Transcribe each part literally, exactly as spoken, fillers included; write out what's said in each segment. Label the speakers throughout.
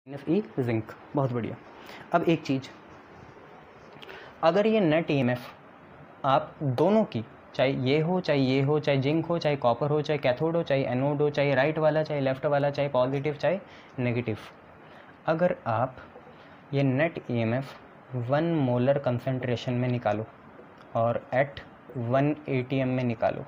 Speaker 1: Minus E zinc. बहुत बढ़िया। अब एक चीज़, अगर ये नेट ईएमएफ आप दोनों की, चाहे ये हो चाहे ये हो, चाहे जिंक हो चाहे कॉपर हो, चाहे कैथोड हो चाहे एनोड हो, चाहे राइट वाला चाहे लेफ्ट वाला, चाहे पॉजिटिव चाहे नेगेटिव, अगर आप ये net EMF one molar concentration में निकालो और एट वन एटीएम में निकालो,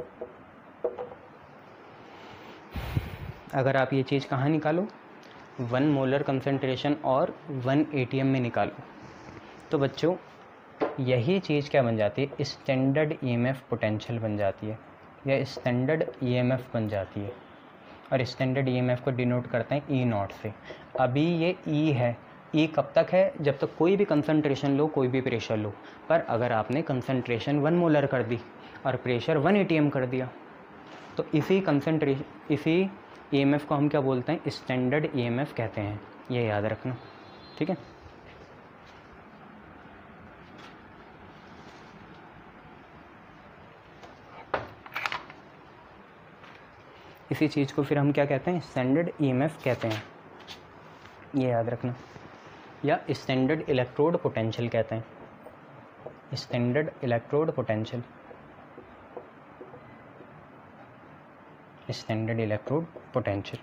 Speaker 1: अगर आप ये चीज़ कहाँ निकालो, वन मोलर कंसंट्रेशन और वन एटीएम में निकालो, तो बच्चों यही चीज़ क्या बन जाती है, स्टैंडर्ड ईएमएफ पोटेंशियल बन जाती है या स्टैंडर्ड ईएमएफ बन जाती है। और स्टैंडर्ड ईएमएफ को डिनोट करते हैं ई नॉट से। अभी ये ई है, ई कब तक है, जब तक कोई भी कंसंट्रेशन लो, कोई भी प्रेशर लो। पर अगर आपने कंसंट्रेशन वन मोलर कर दी और प्रेशर वन एटीएम कर दिया, तो इसी कंसंट्रेशन इसी ईएमएफ को हम क्या बोलते हैं, स्टैंडर्ड ईएमएफ कहते हैं। ये याद रखना, ठीक है। इसी चीज़ को फिर हम क्या कहते हैं, स्टैंडर्ड ईएमएफ कहते हैं, ये याद रखना। या स्टैंडर्ड इलेक्ट्रोड पोटेंशियल कहते हैं, standard electrode potential, standard electrode potential,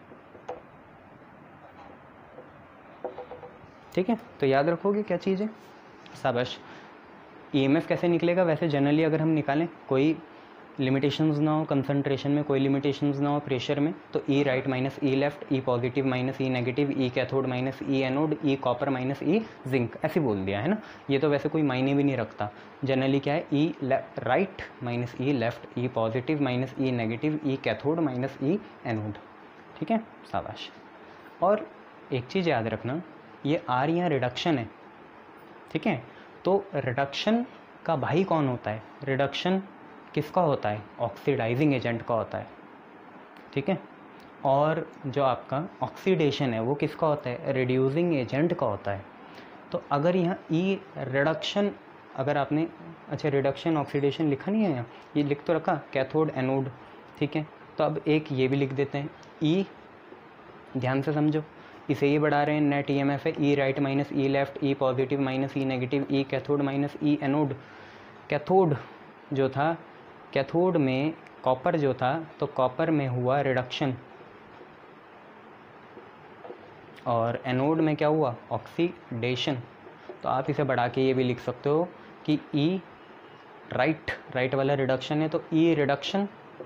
Speaker 1: ठीक है। तो याद रखोगे क्या चीज़ है, शाबाश। ईएमएफ कैसे निकलेगा, वैसे जनरली अगर हम निकालें, कोई लिमिटेशंस ना हो, कंसंट्रेशन में कोई लिमिटेशंस ना हो, प्रेशर में, तो E right minus E left, E positive minus E negative, E cathode minus E anode, E copper minus E zinc, ऐसे बोल दिया है ना। ये तो वैसे कोई मायने भी नहीं रखता। जनरली क्या है, E right minus E left, E positive minus E negative, E cathode minus E anode, ठीक है, शाबाश। और एक चीज़ याद रखना, ये आर यहाँ रिडक्शन है, ठीक है। तो रिडक्शन का भाई कौन होता है, रिडक्शन किसका होता है, ऑक्सीडाइजिंग एजेंट का होता है, ठीक है। और जो आपका ऑक्सीडेशन है वो किसका होता है, रिड्यूसिंग एजेंट का होता है। तो अगर यहाँ ई रिडक्शन, अगर आपने, अच्छा रिडक्शन ऑक्सीडेशन लिखा नहीं है यहाँ, ये लिख तो रखा, कैथोड एनोड, ठीक है। तो अब एक ये भी लिख देते हैं, ई, ध्यान से समझो, इसे ये बढ़ा रहे हैं, नेट ईएमएफ है E right minus E left, E positive minus E negative, E cathode minus E anode. Cathode जो था, कैथोड में कॉपर जो था, तो कॉपर में हुआ रिडक्शन, और एनोड में क्या हुआ, ऑक्सीडेशन। तो आप इसे बढ़ा के ये भी लिख सकते हो कि ई राइट, राइट वाला रिडक्शन है, तो E reduction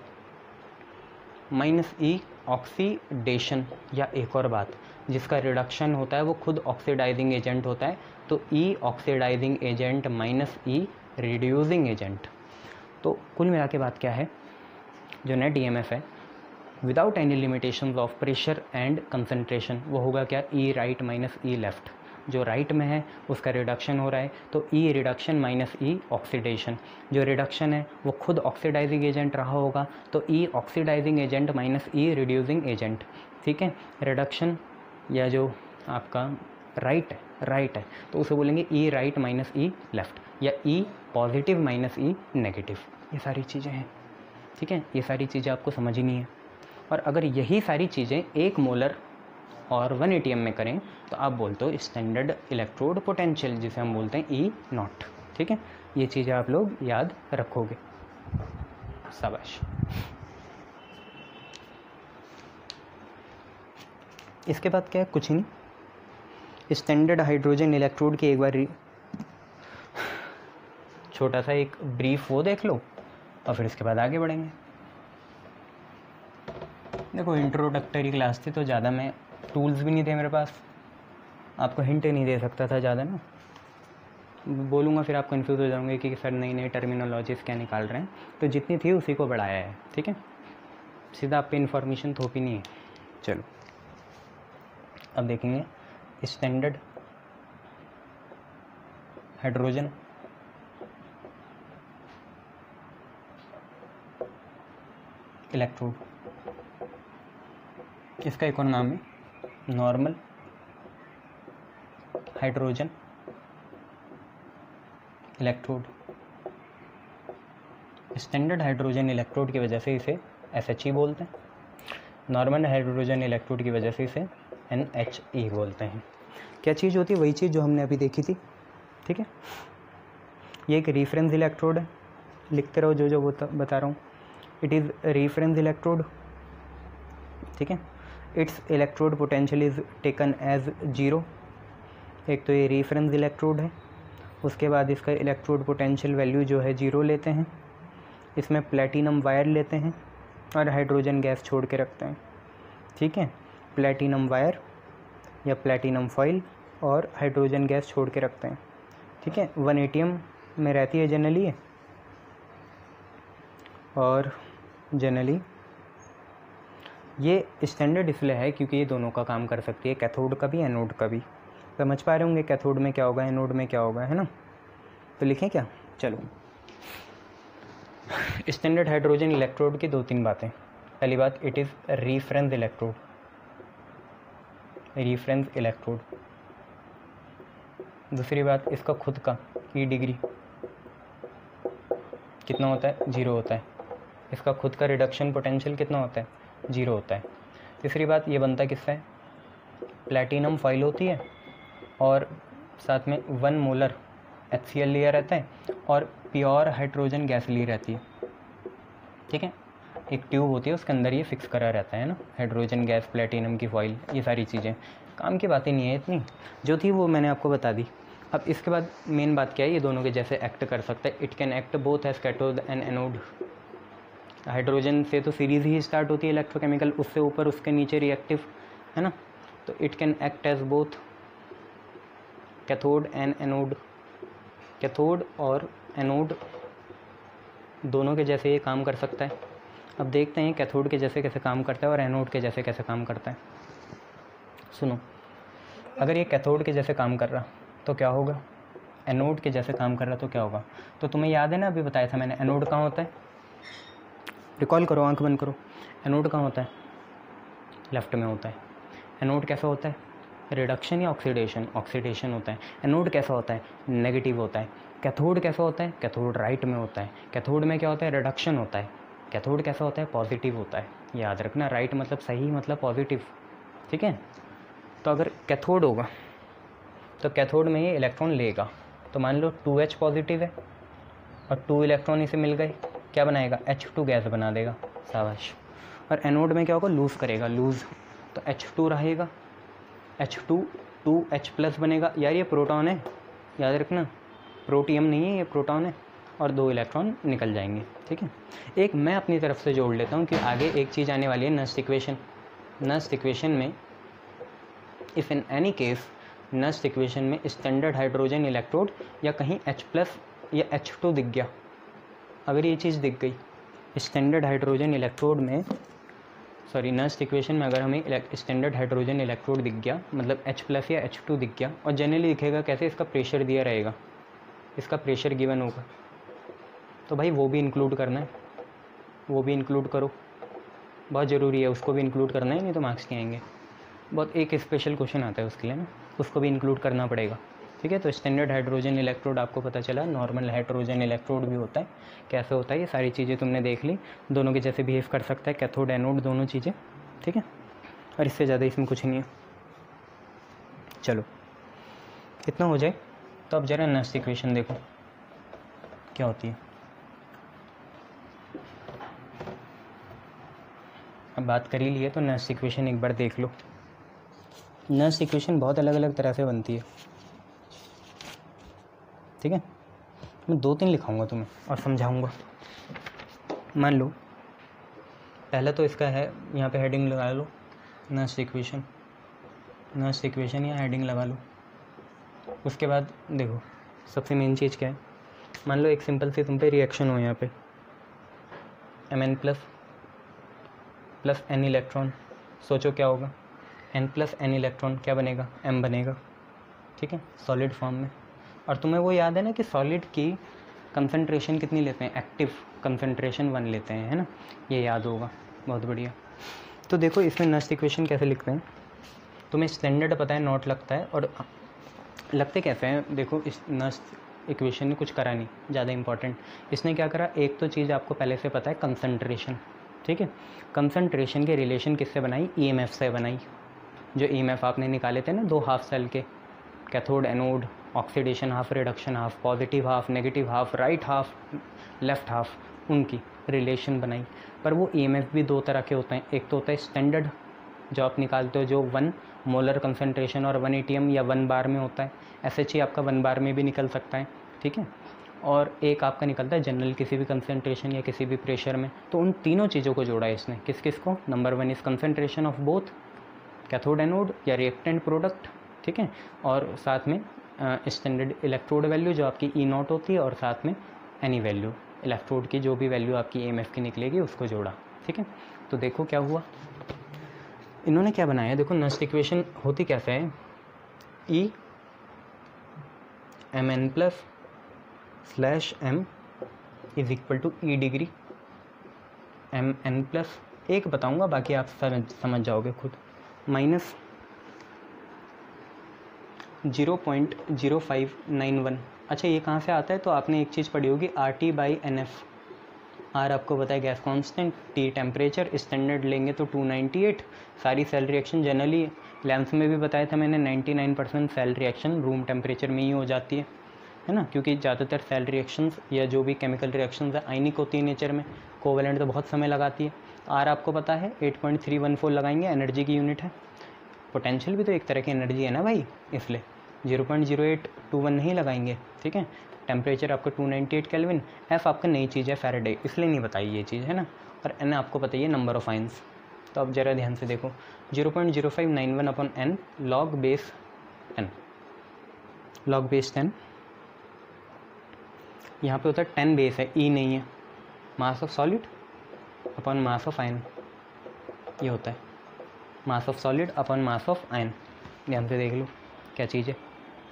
Speaker 1: minus E oxidation. या एक और बात, जिसका रिडक्शन होता है वो खुद ऑक्सीडाइजिंग एजेंट होता है, तो E oxidising agent minus E reducing agent. तो कुल मिला के बात क्या है, जो नेट ईएमएफ है without any limitations of pressure and concentration, वो होगा क्या, E right minus E left. जो राइट में है उसका रिडक्शन हो रहा है, तो E reduction minus E oxidation. जो रिडक्शन है वो खुद ऑक्सीडाइजिंग एजेंट रहा होगा, तो E oxidising agent minus E reducing agent, ठीक है। रिडक्शन या जो आपका राइट है, राइट है तो उसे बोलेंगे E right minus E left, या E positive minus E negative. ये सारी चीज़ें हैं, ठीक है। ये सारी चीज़ें आपको समझनी है। और अगर यही सारी चीज़ें एक मोलर और वन एटीएम में करें, तो आप बोलते हो स्टैंडर्ड इलेक्ट्रोड पोटेंशियल, जिसे हम बोलते हैं ई नॉट, ठीक है। ये चीज़ें आप लोग याद रखोगे, शाबाश। इसके बाद क्या है, कुछ नहीं, स्टैंडर्ड हाइड्रोजन इलेक्ट्रोड की एक बार छोटा सा एक ब्रीफ वो देख लो, और फिर इसके बाद आगे बढ़ेंगे। देखो इंट्रोडक्टरी क्लास थी, तो ज़्यादा मैं टूल्स भी नहीं थे मेरे पास, आपको हिंट नहीं दे सकता था ज़्यादा ना, बोलूँगा फिर आप कंफ्यूज हो जाओगे कि सर नई नई टर्मिनोलॉजीज क्या निकाल रहे हैं। तो जितनी थी उसी को बढ़ाया है, ठीक है, सीधा आप पे इन्फॉर्मेशन थोपी नहीं है। चलो अब देखेंगे स्टैंडर्ड हाइड्रोजन इलेक्ट्रोड, इसका एक और नाम है normal hydrogen electrode. Standard hydrogen electrode की वजह से इसे एस एच ई बोलते हैं, नॉर्मल हाइड्रोजन इलेक्ट्रोड की वजह से इसे एन एच ई बोलते हैं। क्या चीज़ होती है? वही चीज़ जो हमने अभी देखी थी, ठीक है। ये एक रेफरेंस इलेक्ट्रोड है, लिखते रहो जो जो बता, बता रहा हूँ। इट इज़ रेफरेंस इलेक्ट्रोड, ठीक है। It's electrode potential is taken as zero. एक तो ये रेफरेंस इलेक्ट्रोड है, उसके बाद इसका इलेक्ट्रोड पोटेंशियल वैल्यू जो है जीरो लेते हैं। इसमें प्लेटिनम वायर लेते हैं और हाइड्रोजन गैस छोड़ के रखते हैं, ठीक है। प्लेटिनम वायर या प्लेटिनम फॉइल और हाइड्रोजन गैस छोड़ के रखते हैं, ठीक है। वन एटीएम में रहती है जनरली, और जनरली ये स्टैंडर्ड इसलिए है क्योंकि ये दोनों का काम कर सकती है, कैथोड का भी एनोड का भी। समझ पा रहे होंगे कैथोड में क्या होगा, एनोड में क्या होगा, है ना। तो लिखें क्या? चलो, स्टैंडर्ड हाइड्रोजन इलेक्ट्रोड की दो तीन बातें। पहली बात, it is reference electrode, reference electrode. दूसरी बात, इसका खुद का ई डिग्री कितना होता है? जीरो होता है। इसका खुद का रिडक्शन पोटेंशियल कितना होता है? जीरो होता है। तीसरी बात, ये बनता किससे है? प्लैटिनम फॉइल होती है और साथ में one molar H C L लिया रहता है और प्योर हाइड्रोजन गैस ली रहती है, ठीक है। एक ट्यूब होती है, उसके अंदर ये फिक्स करा रहता है ना, हाइड्रोजन गैस, प्लैटिनम की फॉइल, ये सारी चीज़ें। काम की बातें नहीं है इतनी, जो थी वो मैंने आपको बता दी। अब इसके बाद मेन बात क्या है? ये दोनों के जैसे एक्ट कर सकता है। It can act both as cathode and anode. Hydrogen से तो सीरीज़ ही स्टार्ट होती है इलेक्ट्रोकेमिकल, उससे ऊपर उसके नीचे रिएक्टिव, है ना। तो it can act as both cathode and anode. Cathode और एनोड दोनों के जैसे ये काम कर सकता है। अब देखते हैं कैथोड के जैसे कैसे काम करता है और एनोड के जैसे कैसे काम करता है। सुनो, अगर ये कैथोड के जैसे काम कर रहा तो क्या होगा? एनोड के जैसे काम कर रहा तो क्या होगा? तो तुम्हें याद है ना, अभी बताया था मैंने, एनोड कहाँ होता है? रिकॉल करो, आंख बंद करो। एनोड कहाँ होता है? लेफ्ट में होता है। एनोड कैसा होता है? रिडक्शन या ऑक्सीडेशन? ऑक्सीडेशन होता है। एनोड कैसा होता है? नेगेटिव होता है। कैथोड कैसा होता है? कैथोड राइट में होता है। कैथोड में क्या होता है? रिडक्शन होता है। कैथोड कैसा होता है? पॉजिटिव होता है। याद रखना, राइट मतलब सही, मतलब पॉजिटिव, ठीक है। तो अगर कैथोड होगा तो कैथोड में ये इलेक्ट्रॉन लेगा। तो मान लो टू एच पॉजिटिव है और टू इलेक्ट्रॉन इसे मिल गए, क्या बनाएगा? एच टू गैस बना देगा, शाबाश। और एनोड में क्या होगा? लूज़ करेगा, लूज़, तो एच टू रहेगा, H two two H plus बनेगा। यार ये प्रोटॉन है, याद रखना, प्रोटियम नहीं है, ये प्रोटॉन है, और दो इलेक्ट्रॉन निकल जाएंगे, ठीक है। एक मैं अपनी तरफ से जोड़ लेता हूँ कि आगे एक चीज़ आने वाली है, नस्ट इक्वेशन। नस्ट इक्वेशन में if in any case Nernst equation में स्टैंडर्ड हाइड्रोजन इलेक्ट्रोड या कहीं H प्लस या एच टू दिख गया, अगर ये चीज़ दिख गई स्टैंडर्ड हाइड्रोजन इलेक्ट्रोड में, सॉरी नस्ट इक्वेशन में अगर हमें स्टैंडर्ड हाइड्रोजन इलेक्ट्रोड दिख गया, मतलब H प्लस या एच टू दिख गया, और जनरली दिखेगा कैसे? इसका प्रेशर दिया रहेगा, इसका प्रेशर गिवन होगा, तो भाई वो भी इंक्लूड करना है, वो भी इंक्लूड करो, बहुत ज़रूरी है, उसको भी इंक्लूड करना है, नहीं तो मार्क्स नहीं आएंगे। बहुत एक स्पेशल क्वेश्चन आता है उसके लिए ना, उसको भी इंक्लूड करना पड़ेगा, ठीक है। तो स्टैंडर्ड हाइड्रोजन इलेक्ट्रोड आपको पता चला, नॉर्मल हाइड्रोजन इलेक्ट्रोड भी होता है, कैसे होता है, ये सारी चीज़ें तुमने देख ली। दोनों के जैसे बिहेव कर सकता है, कैथोड एनोड दोनों चीज़ें, ठीक है। और इससे ज़्यादा इसमें कुछ नहीं है। चलो इतना हो जाए, तो अब ज़रा नस्ट इक्वेशन देखो क्या होती है। अब बात कर ही लिए तो नस्ट इक्वेशन एक बार देख लो। नस्ट इक्वेशन बहुत अलग अलग तरह से बनती है, ठीक है। मैं दो तीन लिखाऊंगा तुम्हें और समझाऊंगा। मान लो पहले तो इसका है, यहाँ पे हेडिंग लगा लो, नस्ट इक्वेशन, नस्ट इक्वेशन या हेडिंग लगा लो। उसके बाद देखो सबसे मेन चीज़ क्या है, मान लो एक सिंपल सी तुम पे रिएक्शन हो, यहाँ पे M N plus plus N electron, सोचो क्या होगा? एन प्लस एन इलेक्ट्रॉन क्या बनेगा? एम बनेगा, ठीक है, सॉलिड फॉर्म में। और तुम्हें वो याद है ना कि सॉलिड की कंसंट्रेशन कितनी लेते हैं? एक्टिव कंसंट्रेशन वन लेते हैं, है ना, ये याद होगा, बहुत बढ़िया। तो देखो इसमें नस्ट इक्वेशन कैसे लिखते हैं, तुम्हें स्टैंडर्ड पता है, नोट लगता है, और लगते कैसे हैं देखो। इस नस्ट इक्वेशन ने कुछ करा नहीं ज़्यादा इंपॉर्टेंट, इसने क्या करा, एक तो चीज़ आपको पहले से पता है, कंसंट्रेशन, ठीक है। कंसंट्रेशन के रिलेशन किससे बनाई? ईएमएफ से बनाई, जो ईएमएफ आपने निकाले थे ना दो हाफ सेल के, cathode anode, oxidation half, reduction half, positive half, negative half, right half, left half, उनकी रिलेशन बनाई। पर वो ईएमएफ भी दो तरह के होते हैं, एक तो होता है स्टैंडर्ड जो आप निकालते हो जो वन मोलर कंसंट्रेशन और वन एटीएम या वन बार में होता है, एसएचई आपका वन बार में भी निकल सकता है, ठीक है। और एक आपका निकलता है जनरल किसी भी कंसंट्रेशन या किसी भी प्रेशर में। तो उन तीनों चीज़ों को जोड़ा है इसने, किस किस को, number one is concentration of both cathode anode या रिएक्टेंट प्रोडक्ट, ठीक है, और साथ में स्टैंडर्ड इलेक्ट्रोड वैल्यू जो आपकी ई नॉट होती है, और साथ में एनी वैल्यू इलेक्ट्रोड की जो भी वैल्यू आपकी ईएमएफ की निकलेगी उसको जोड़ा, ठीक है। तो देखो क्या हुआ, इन्होंने क्या बनाया, देखो नेक्स्ट इक्वेशन होती कैसे है, E M N plus slash M is equal to E degree M N plus, एक बताऊंगा बाकी आप समझ समझ जाओगे खुद, minus zero point zero five nine one. अच्छा ये कहाँ से आता है, तो आपने एक चीज़ पढ़ी होगी R T by N F, R आपको पता है gas constant, T temperature, standard लेंगे तो टू नाइंटी एट। सारी सेल रिएक्शन जनरली लैंप्स में भी बताया था मैंने, ninety nine percent cell reaction room temperature में ही हो जाती है, है ना, क्योंकि ज़्यादातर सेल रिएक्शंस या जो भी केमिकल रिएक्शंस है आयनिक होती है नेचर में, कोवेलेंट तो बहुत समय लगाती है। आर आपको पता है eight point three one four लगाएंगे, एनर्जी की यूनिट है, पोटेंशियल भी तो एक तरह की एनर्जी है ना भाई, इसलिए zero point zero eight two one नहीं लगाएंगे, ठीक है। टेम्परेचर आपका two ninety eight kelvin, F आपका नई चीज़ है फैराडे, इसलिए नहीं बताई ये चीज़, है ना, और एन आपको पता ही है नंबर ऑफ आइंस। तो अब जरा ध्यान से देखो, zero point zero five nine one upon N log base N, log base ten, यहाँ पे होता है टेन बेस है, ई नहीं है, mass of solid upon mass of ion, ये होता है mass of solid upon mass of ion. ध्यान से देख लो क्या चीज़ है,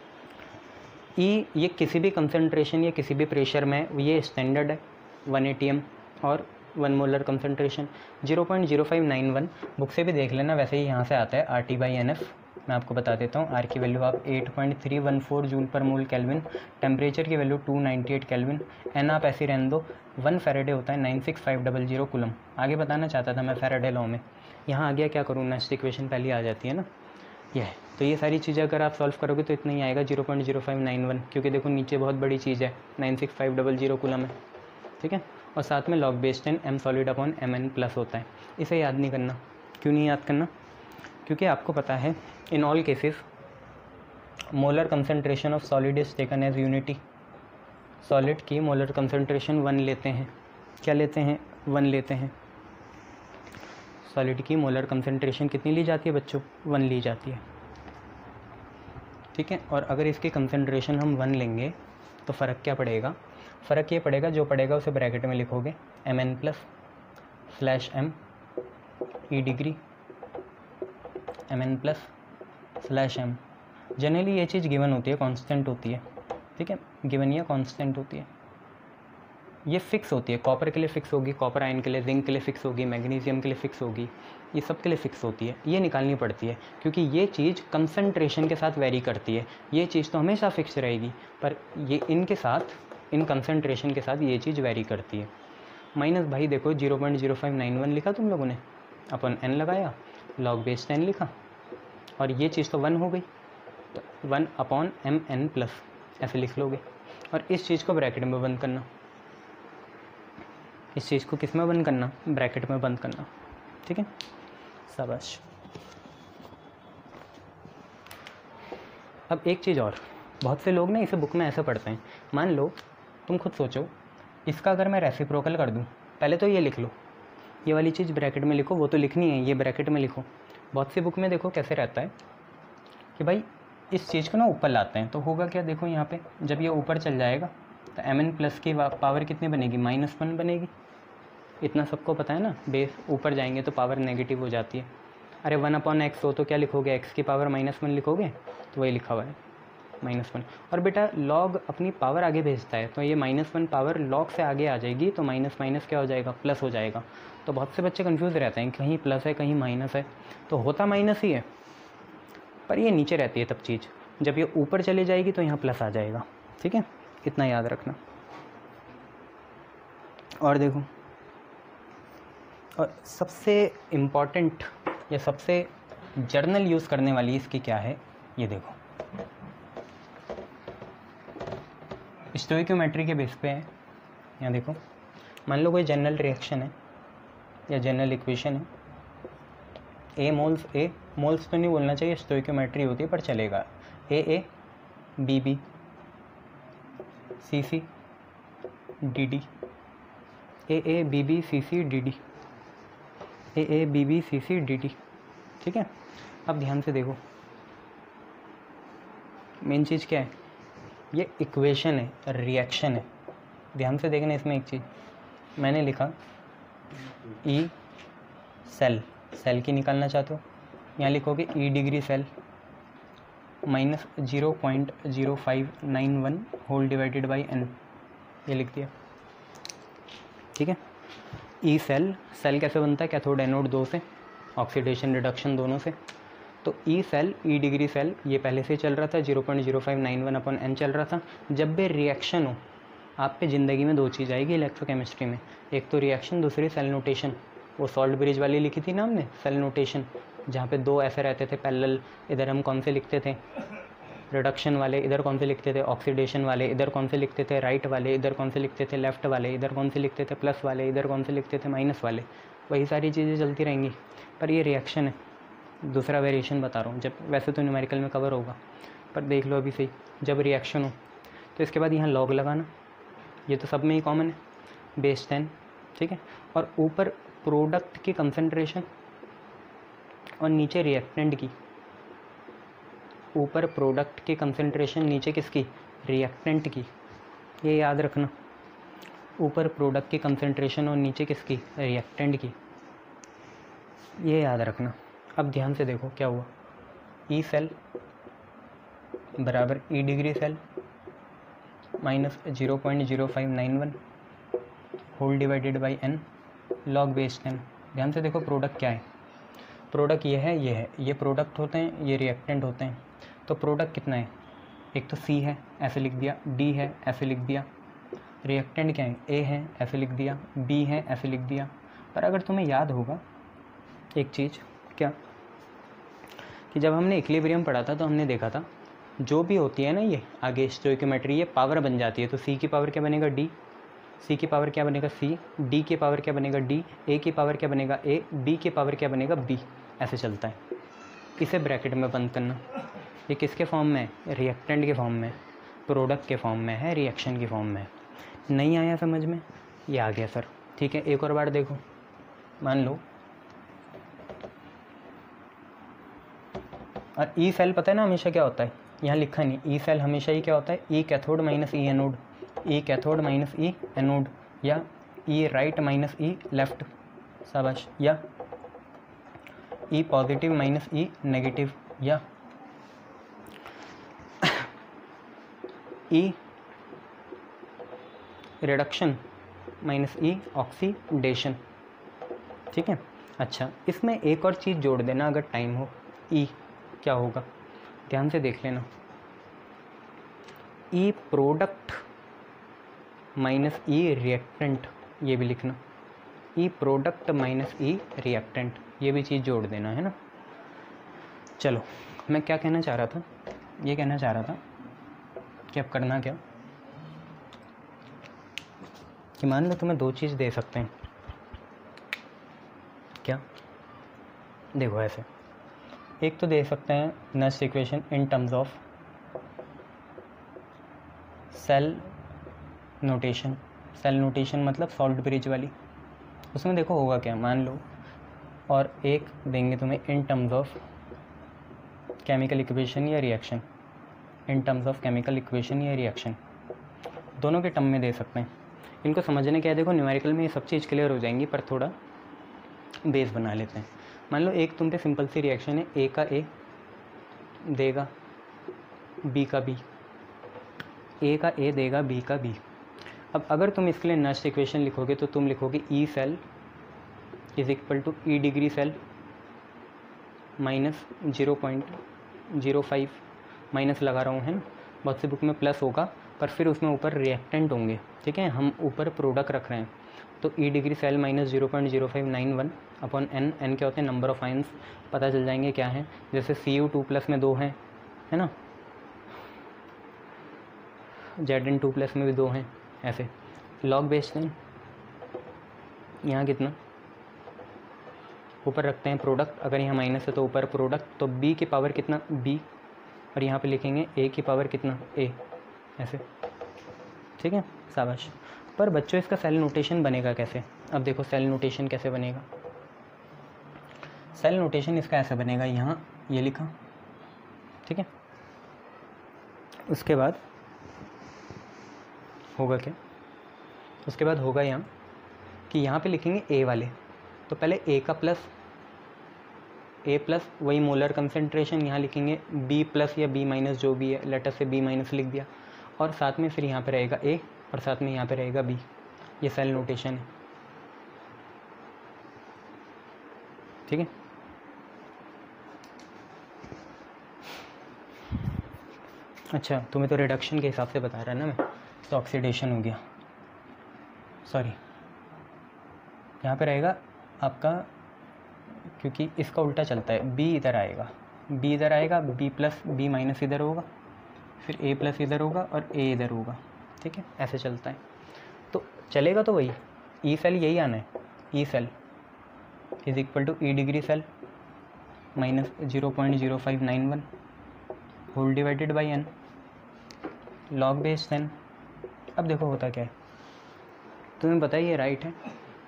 Speaker 1: ई ये किसी भी कंसंट्रेशन या किसी भी प्रेशर में ये स्टैंडर्ड है, वन एटीएम और one molar concentration, zero point zero five nine one book से भी देख लेना, वैसे ही यहाँ से आता है R T by N F. मैं आपको बता देता हूँ, आर की वैल्यू आप eight point three one four joule per mole kelvin, temperature की value two ninety eight kelvin, N आप ऐसी रहने दो, वन फैराडे होता है nine six five double zero coulomb. आगे बताना चाहता था मैं फैराडे लॉ में, यहाँ आ गया, क्या करूँ, नेक्स्ट इक्वेशन पहले आ जाती है ना, यह है। तो ये सारी चीज़ें अगर आप सॉल्व करोगे तो इतना ही आएगा zero point zero five nine one, क्योंकि देखो नीचे बहुत बड़ी चीज़ है, nine six five double zero coulomb है, ठीक है। और साथ में log base ten M solid upon M N plus होता है। इसे याद नहीं करना, क्यों नहीं याद करना, क्योंकि आपको पता है in all cases molar concentration of solid is taken as unity, solid की मोलर कंसंट्रेशन वन लेते हैं, क्या लेते हैं, वन लेते हैं। सॉलिड की मोलर कंसंट्रेशन कितनी ली जाती है बच्चों, वन ली जाती है, ठीक है। और अगर इसकी कंसंट्रेशन हम वन लेंगे तो फ़र्क क्या पड़ेगा, फ़र्क ये पड़ेगा, जो पड़ेगा उसे ब्रैकेट में लिखोगे, M N plus slash M E degree M N plus slash M. Generally ये चीज़ गिवन होती है, कांस्टेंट होती है, ठीक है, गिवन या कांस्टेंट होती है, ये फिक्स होती है, कॉपर के लिए फ़िक्स होगी, कॉपर आयन के लिए, जिंक के लिए फ़िक्स होगी, मैग्नीशियम के लिए फ़िक्स होगी, ये सब के लिए फ़िक्स होती है, ये निकालनी पड़ती है, क्योंकि ये चीज़ कंसंट्रेशन के साथ वेरी करती है। ये चीज़ तो हमेशा फिक्स रहेगी, पर ये इनके साथ, इन कंसंट्रेशन के साथ ये चीज़ वेरी करती है। माइनस भाई देखो zero point zero five nine one लिखा तुम लोगों ने, अपन एन लगाया, लॉग बेस टेन लिखा, और ये चीज़ तो वन हो गई, तो one upon M N plus ऐसे लिख लोगे, और इस चीज़ को ब्रैकेट में बंद करना, इस चीज़ को किस में बंद करना, ब्रैकेट में बंद करना, ठीक है, शाबाश। अब एक चीज़ और, बहुत से लोग ना इसे बुक में ऐसे पढ़ते हैं, मान लो तुम खुद सोचो, इसका अगर मैं रेसिप्रोकल कर दूं, पहले तो ये लिख लो, ये वाली चीज़ ब्रैकेट में लिखो, वो तो लिखनी है, ये ब्रैकेट में लिखो। बहुत सी बुक में देखो कैसे रहता है कि भाई इस चीज़ को ना ऊपर लाते हैं, तो होगा क्या, देखो यहाँ पे जब ये ऊपर चल जाएगा तो एम एन प्लस की पावर कितनी बनेगी, माइनस वन बनेगी, इतना सबको पता है ना, बेस ऊपर जाएंगे तो पावर नेगेटिव हो जाती है। अरे वन अपॉन एक्स हो तो क्या लिखोगे, एक्स की पावर माइनस वन लिखोगे, तो वही लिखा हुआ है माइनस वन। और बेटा लॉग अपनी पावर आगे भेजता है, तो ये माइनस वन पावर लॉग से आगे आ जाएगी, तो माइनस माइनस क्या हो जाएगा, प्लस हो जाएगा। तो बहुत से बच्चे कंफ्यूज रहते हैं, कहीं प्लस है कहीं माइनस है, तो होता माइनस ही है, पर ये नीचे रहती है तब चीज़, जब ये ऊपर चली जाएगी तो यहाँ प्लस आ जाएगा, ठीक है, इतना याद रखना। और देखो, और सबसे इम्पॉर्टेंट या सबसे जर्नल यूज़ करने वाली इसकी क्या है, ये देखो स्टोइकियोमेट्री के बेस पे है। यहाँ देखो, मान लो कोई जनरल रिएक्शन है या जनरल इक्वेशन है, ए मोल्स ए मोल्स तो नहीं बोलना चाहिए, स्टोइकियोमेट्री होती है पर चलेगा, A A B B C C D D, A A B B C C D D, A A B B C C D D. ठीक है, अब ध्यान से देखो, मेन चीज़ क्या है, ये इक्वेशन है, रिएक्शन है। ध्यान से देखना इसमें एक चीज़ मैंने लिखा, ई सेल, सेल की निकालना चाहते हो, यहाँ लिखोगे E degree cell minus zero point zero five nine one whole divided by N, ये लिख दिया। ठीक है, ई सेल, सेल कैसे बनता है, कैथोड एनोड दो से, ऑक्सीडेशन रिडक्शन दोनों से। तो E cell, E degree cell, ये पहले से चल रहा था, zero point zero five nine one अपन एन चल रहा था। जब भी रिएक्शन हो, आप पे ज़िंदगी में दो चीज़ आएगी इलेक्ट्रोकेमिस्ट्री में, एक तो रिएक्शन, दूसरी सेल नोटेशन। वो सॉल्ट ब्रिज वाली लिखी थी ना हमने, सेल नोटेशन, जहाँ पे दो ऐसे रहते थे पैरेलल, इधर हम कौन से लिखते थे रिडक्शन वाले, इधर कौन से लिखते थे ऑक्सीडेशन वाले, इधर कौन से लिखते थे राइट वाले, इधर कौन से लिखते थे लेफ़्ट वाले, इधर कौन से लिखते थे प्लस वाले, इधर कौन से लिखते थे माइनस वाले। वही सारी चीज़ें चलती रहेंगी, पर ये रिएक्शन है, दूसरा वेरिएशन बता रहा हूँ। जब वैसे तो न्यूमेरिकल में कवर होगा, पर देख लो अभी सही, जब रिएक्शन हो तो इसके बाद यहाँ लॉग लगाना, ये तो सब में ही कॉमन है, बेस टेन। ठीक है, और ऊपर प्रोडक्ट की कंसंट्रेशन और नीचे रिएक्टेंट की, ऊपर प्रोडक्ट की कंसंट्रेशन, नीचे किसकी, रिएक्टेंट की, ये याद रखना। ऊपर प्रोडक्ट की कंसंट्रेशन और नीचे किसकी, रिएक्टेंट की, ये याद रखना। अब ध्यान से देखो क्या हुआ, ई सेल बराबर E degree cell minus zero point zero five nine one whole divided by N log base ten. ध्यान से देखो प्रोडक्ट क्या है, प्रोडक्ट ये है, ये है, ये प्रोडक्ट होते हैं, ये रिएक्टेंट होते हैं। तो प्रोडक्ट कितना है, एक तो सी है, ऐसे लिख दिया, डी है, ऐसे लिख दिया। रिएक्टेंट क्या है, ए है, ऐसे लिख दिया, बी है, ऐसे लिख दिया। पर अगर तुम्हें याद होगा एक चीज़, क्या कि जब हमने इक्विलिब्रियम पढ़ा था तो हमने देखा था जो भी होती है ना ये आगे स्टोइकियोमेट्री, ये पावर बन जाती है। तो सी की पावर क्या बनेगा, डी, सी की पावर क्या बनेगा, सी, डी की पावर क्या बनेगा, डी, ए की पावर क्या बनेगा, ए, बी की पावर क्या बनेगा, बी। ऐसे चलता है, इसे ब्रैकेट में बंद करना। ये किसके फॉर्म में है, रिएक्टेंट के फॉर्म में, प्रोडक्ट के फॉर्म में है, रिएक्शन की फॉर्म में। नहीं आया समझ में, ये आ गया सर। ठीक है, एक और बार देखो, मान लो, और ई सेल पता है ना हमेशा क्या होता है, यहाँ लिखा नहीं, ई सेल हमेशा ही क्या होता है, E cathode minus E anode, E cathode minus E anode, या E right minus E left, शाबाश, या E positive minus E negative, या E reduction minus E oxidation. ठीक है, अच्छा इसमें एक और चीज़ जोड़ देना अगर टाइम हो, ई क्या होगा, ध्यान से देख लेना, E product minus E reactant, ये भी लिखना, E product minus E reactant, ये भी चीज़ जोड़ देना है ना। चलो मैं क्या कहना चाह रहा था, ये कहना चाह रहा था कि अब करना क्या, कि मान लो तुम्हें दो चीज़ दे सकते हैं, क्या, देखो ऐसे, एक तो दे सकते हैं Nernst equation in terms of cell notation, cell notation मतलब सॉल्ट ब्रिज वाली, उसमें देखो होगा क्या, मान लो, और एक देंगे तुम्हें in terms of chemical equation या reaction, in terms of chemical equation या रिएक्शन, दोनों के टर्म में दे सकते हैं। इनको समझने क्या है, देखो न्यूमेरिकल में ये सब चीज़ क्लियर हो जाएंगी, पर थोड़ा बेस बना लेते हैं। मान लो एक तुम पे सिंपल सी रिएक्शन है, ए का ए देगा बी का बी, ए का ए देगा बी का बी। अब अगर तुम इसके लिए नस्ट इक्वेशन लिखोगे तो तुम लिखोगे E cell is equal to E degree cell minus zero point zero five, minus लगा रहा हूँ है ना, बहुत सी बुक में प्लस होगा, पर फिर उसमें ऊपर रिएक्टेंट होंगे। ठीक है, हम ऊपर प्रोडक्ट रख रहे हैं, तो E degree cell minus zero point zero five nine one upon N, N क्या होते हैं नंबर ऑफ आयंस, पता चल जाएंगे क्या है। जैसे सी यू टू प्लस में दो हैं, है ना, जेड एन टू प्लस में भी दो हैं, ऐसे लॉग बेस्ड हैं। यहाँ कितना ऊपर रखते हैं प्रोडक्ट, अगर यहाँ माइनस है तो ऊपर प्रोडक्ट, तो बी की पावर कितना बी, और यहाँ पे लिखेंगे ए की पावर कितना ए, ऐसे, ठीक है शाबाश। पर बच्चों इसका सेल नोटेशन बनेगा कैसे? अब देखो सेल नोटेशन कैसे बनेगा। सेल नोटेशन इसका ऐसे बनेगा, यहाँ ये लिखा, ठीक है, उसके बाद होगा क्या, उसके बाद होगा यहाँ कि यहाँ पे लिखेंगे ए वाले, तो पहले ए का प्लस ए प्लस वही मोलर कंसंट्रेशन, यहाँ लिखेंगे बी प्लस या बी माइनस जो भी है, लेटर से बी माइनस लिख दिया, और साथ में फिर यहाँ पे रहेगा ए और साथ में यहाँ पे रहेगा बी। ये सेल नोटेशन है, ठीक है। अच्छा तुम्हें तो रिडक्शन के हिसाब से बता रहा है ना मैं, तो ऑक्सीडेशन हो गया, सॉरी यहाँ पे रहेगा आपका, क्योंकि इसका उल्टा चलता है, बी इधर आएगा, बी इधर आएगा, बी प्लस बी माइनस इधर होगा, फिर ए प्लस इधर होगा और ए इधर होगा, ठीक है, ऐसे चलता है। तो चलेगा तो वही ई सेल यही आना है, E cell is equal to E degree cell minus zero point zero five nine one whole divided by N log base N. अब देखो होता क्या है, तुम्हें पता है ये राइट है,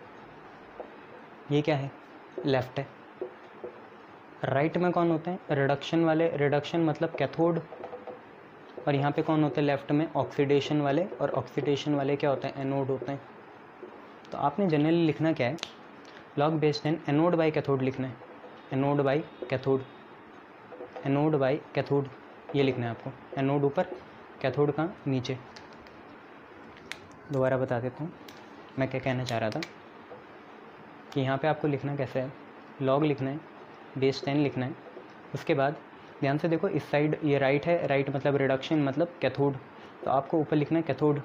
Speaker 1: ये क्या है लेफ्ट है। राइट में कौन होते हैं रिडक्शन वाले, रिडक्शन मतलब कैथोड, और यहाँ पे कौन होते हैं लेफ्ट में ऑक्सीडेशन वाले, और ऑक्सीडेशन वाले क्या होते हैं एनोड होते हैं। तो आपने जनरली लिखना क्या है log based N anode by cathode लिखना है, anode by cathode, anode by cathode ये लिखना है आपको, एनोड ऊपर कैथोड का नीचे। दोबारा बता देता हूँ मैं क्या कहना चाह रहा था, कि यहाँ पे आपको लिखना कैसे है, लॉग लिखना है, बेस टेन लिखना है, उसके बाद ध्यान से देखो इस साइड ये राइट है, राइट मतलब रिडक्शन मतलब कैथोड, तो आपको ऊपर लिखना है कैथोड,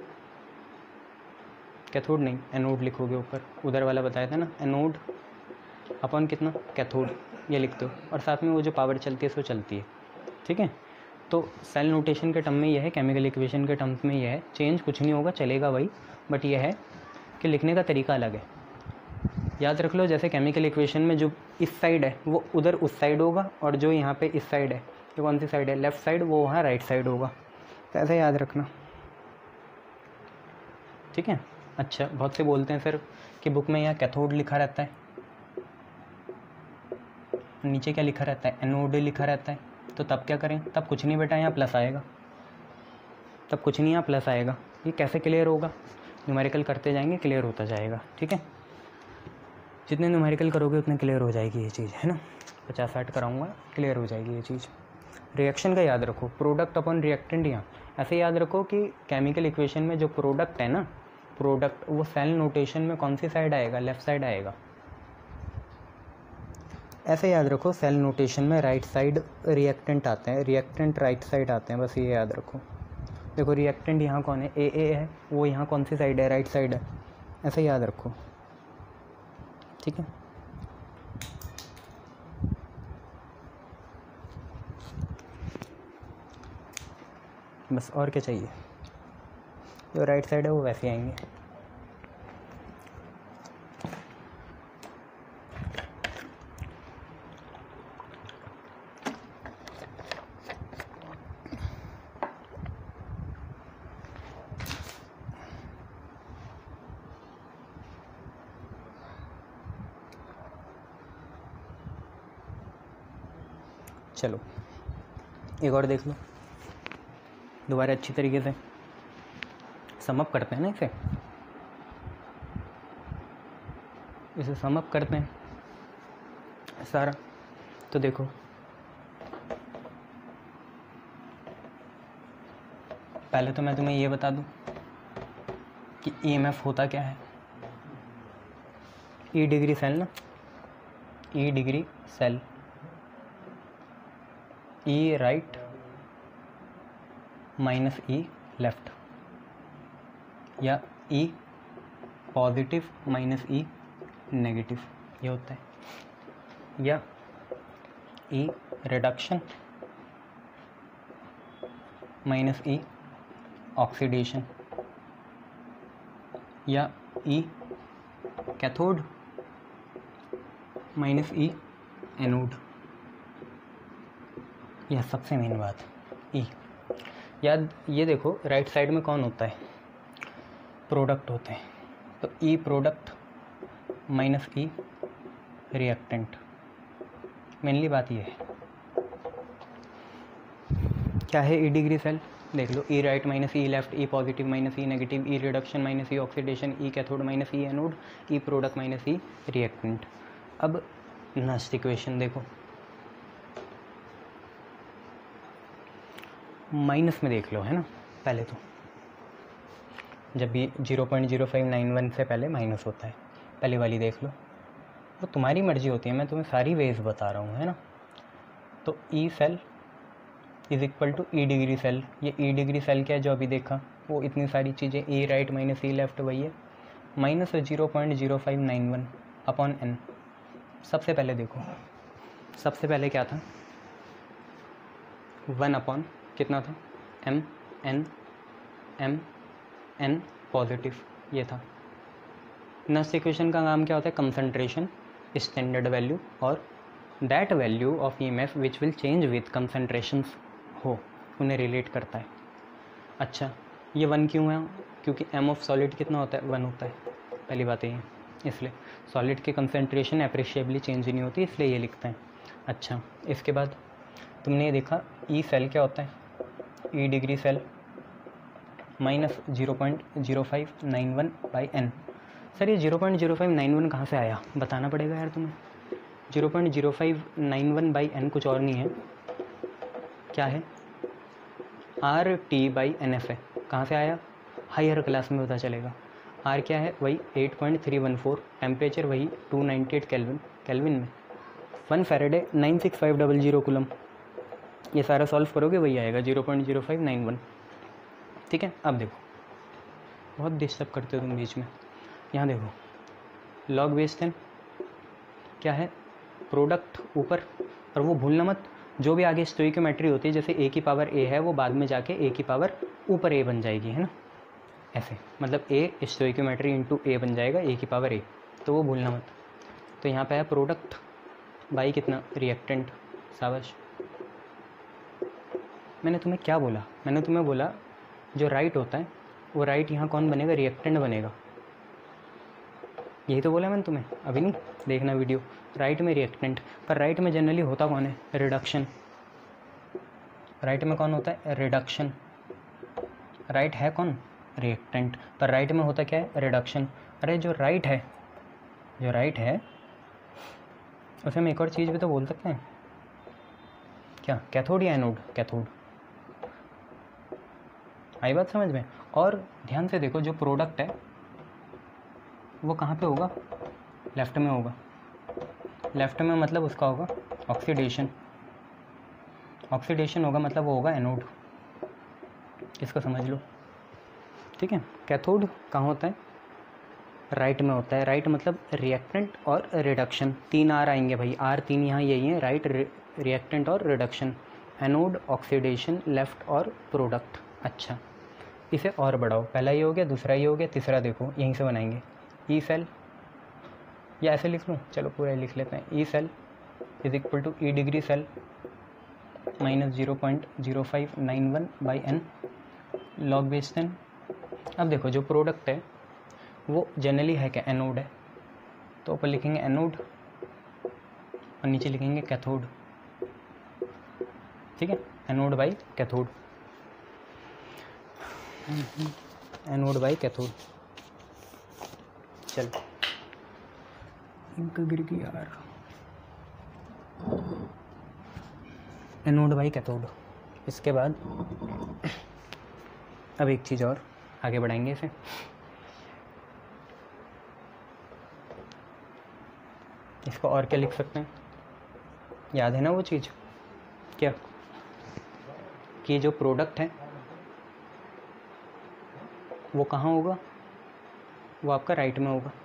Speaker 1: कैथोड नहीं एनोड लिखोगे ऊपर, उधर वाला बताया था ना एनोड अपन कितना कैथोड ये लिखते हो, और साथ में वो जो पावर चलती है सो चलती है, ठीक है। तो सेल नोटेशन के टर्म में यह है, केमिकल इक्वेशन के टर्म्स में यह है, चेंज कुछ नहीं होगा चलेगा वही, बट यह है कि लिखने का तरीका अलग है। याद रख लो जैसे केमिकल इक्वेशन में जो इस साइड है वो उधर उस साइड होगा, और जो यहाँ पे इस साइड है ये कौन सी साइड है लेफ़्ट साइड, वो वहाँ राइट साइड होगा, तो ऐसे याद रखना, ठीक है। अच्छा बहुत से बोलते हैं सर कि बुक में यहाँ कैथोड लिखा रहता है, नीचे क्या लिखा रहता है एनोड लिखा रहता है, तो तब क्या करें, तब कुछ नहीं बेटा यहाँ प्लस आएगा, तब कुछ नहीं यहाँ प्लस आएगा। ये कैसे क्लियर होगा, न्यूमेरिकल करते जाएंगे क्लियर होता जाएगा, ठीक है। जितने न्यूमेरिकल करोगे उतने क्लियर हो जाएगी ये चीज़, है ना। पचास साठ कराऊंगा क्लियर हो जाएगी ये चीज़। रिएक्शन का याद रखो, प्रोडक्ट अपॉन रिएक्टेंट, यहाँ ऐसे याद रखो कि केमिकल इक्वेशन में जो प्रोडक्ट है ना, प्रोडक्ट वो सेल नोटेशन में कौन सी साइड आएगा लेफ़्ट साइड आएगा, ऐसे याद रखो। सेल नोटेशन में राइट साइड रिएक्टेंट आते हैं, रिएक्टेंट राइट साइड आते हैं, बस ये याद रखो। देखो रिएक्टेंट यहाँ कौन है ए ए है, वो यहाँ कौन सी साइड है राइट साइड है, ऐसे याद रखो, ठीक है। बस और क्या चाहिए, जो राइट साइड है वो वैसे आएंगे। चलो एक और देख लो, दोबारा अच्छी तरीके से समअप करते हैं ना, इसे इसे समअप करते हैं सारा। तो देखो पहले तो मैं तुम्हें ये बता दूं कि ईएमएफ होता क्या है। ई डिग्री सेल ना, E degree cell, E right minus E left, या E positive minus E negative, ये होता है, या E reduction minus E oxidation, या E cathode minus E anode. यह सबसे मेन बात ई याद। ये देखो राइट साइड में कौन होता है, प्रोडक्ट होते हैं, तो E product minus E reactant. Mainly बात ये है, क्या है ई डिग्री सेल, देख लो, E right minus E left, E positive minus E negative, E reduction minus E oxidation, E cathode minus E anode, E product minus E reactant. अब next equation देखो, minus में देख लो, है ना, पहले तो जब भी zero point zero five nine one से पहले माइनस होता है, पहले वाली देख लो, वो तुम्हारी मर्जी होती है, मैं तुम्हें सारी वेज बता रहा हूँ, है ना। तो E cell is equal to E degree cell. ये ई डिग्री सेल क्या है जो अभी देखा, वो इतनी सारी चीज़ें, E right minus E left वही है, minus zero point zero five nine one upon N. सबसे पहले देखो, सबसे पहले क्या था, वन अपॉन कितना था, M N M N positive, ये था। नेक्स्ट इक्वेशन का नाम क्या होता है, कंसंट्रेशन स्टैंडर्ड वैल्यू, और that value of E M F which will change with concentrations हो, उन्हें रिलेट करता है। अच्छा, ये वन क्यों है, क्योंकि एम ऑफ सॉलिड कितना होता है, वन होता है, पहली बात ये है, इसलिए सॉलिड की कंसंट्रेशन अप्रिशिएबली चेंज नहीं होती, इसलिए ये लिखते हैं। अच्छा, इसके बाद तुमने ये देखा ई सेल क्या होता है, E degree cell minus zero point zero five nine one by N. Sir ये zero point zero five nine one कहाँ से आया, बताना पड़ेगा यार तुम्हें। Zero point zero five nine one by N कुछ और नहीं है, क्या है, R T by N F है। कहाँ से आया, हायर क्लास में पता चलेगा। आर क्या है, वही eight point three one four, temperature वही two ninety eight kelvin, kelvin में one faraday nine six five double zero coulomb. ये सारा सॉल्व करोगे वही आएगा zero point zero five nine one. ठीक है, अब देखो, बहुत डिस्टर्ब करते हो तुम बीच में। यहाँ देखो, लॉग बेस टेन क्या है, प्रोडक्ट ऊपर, और वो भूलना मत, जो भी आगे स्टोइकोमेट्री होती है, जैसे ए की पावर ए है, वो बाद में जाके ए की पावर ऊपर ए बन जाएगी, है ना, ऐसे, मतलब ए स्टोइकोमेट्री इंटू ए बन जाएगा ए की पावर ए, तो वो भूलना मत। तो यहाँ पे है प्रोडक्ट बाई कितना, रिएक्टेंट। शाबाश। मैंने तुम्हें क्या बोला, मैंने तुम्हें बोला जो राइट होता है वो राइट यहाँ कौन बनेगा, रिएक्टेंट बनेगा, यही तो बोला मैंने तुम्हें, अभी नहीं देखना वीडियो। राइट में रिएक्टेंट, पर राइट में जनरली होता कौन है, रिडक्शन। राइट में कौन होता है, रिडक्शन। राइट है कौन, रिएक्टेंट, पर राइट में होता क्या है, रिडक्शन। अरे जो राइट है, जो राइट है उसे हम एक और चीज़ भी तो बोल सकते हैं, क्या, कैथोड या एनोड, कैथोड। आई बात समझ में। और ध्यान से देखो, जो प्रोडक्ट है वो कहाँ पे होगा, लेफ़्ट में होगा। लेफ़्ट में मतलब उसका होगा ऑक्सीडेशन, ऑक्सीडेशन होगा मतलब वो होगा एनोड, इसको समझ लो। ठीक है, कैथोड कहाँ होता है, राइट में होता है। राइट मतलब रिएक्टेंट और रिडक्शन, तीन आर आएंगे भाई, आर तीन यहाँ यही है, राइट, रिएक्टेंट और रिडक्शन। एनोड, ऑक्सीडेशन, लेफ़्ट और प्रोडक्ट। अच्छा, इसे और बढ़ाओ, पहला ये हो गया, दूसरा ये हो गया, तीसरा देखो यहीं से बनाएंगे। ई सेल, या ऐसे लिख लूँ, चलो पूरा लिख लेते हैं। E cell is equal to E degree cell minus zero point zero five nine one by N log base ten. अब देखो, जो प्रोडक्ट है वो जनरली है क्या, एनोड है, तो ऊपर लिखेंगे एनोड और नीचे लिखेंगे कैथोड। ठीक है, anode by cathode, anode by cathode. चल इनका गिर गया यार, एनोड बाई कैथोड। इसके बाद अब एक चीज़ और आगे बढ़ाएंगे इसे, इसको और क्या लिख सकते हैं, याद है ना वो चीज़, क्या, कि जो प्रोडक्ट है वो कहाँ होगा, वो आपका राइट में होगा,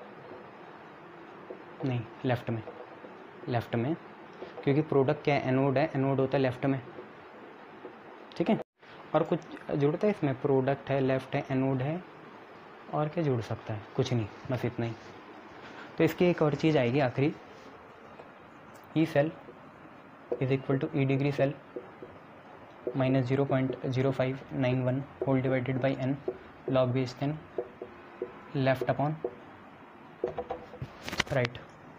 Speaker 1: नहीं लेफ़्ट में, लेफ़्ट में, क्योंकि प्रोडक्ट क्या है, एनोड है, एनोड होता है लेफ़्ट में, ठीक है। और कुछ जुड़ता है इसमें, प्रोडक्ट है, लेफ़्ट है, एनोड है, और क्या जुड़ सकता है, कुछ नहीं, बस इतना ही। तो इसकी एक और चीज़ आएगी आखिरी, E cell is equal to E degree cell minus zero point zero five nine one whole divided by N log base ten left upon right.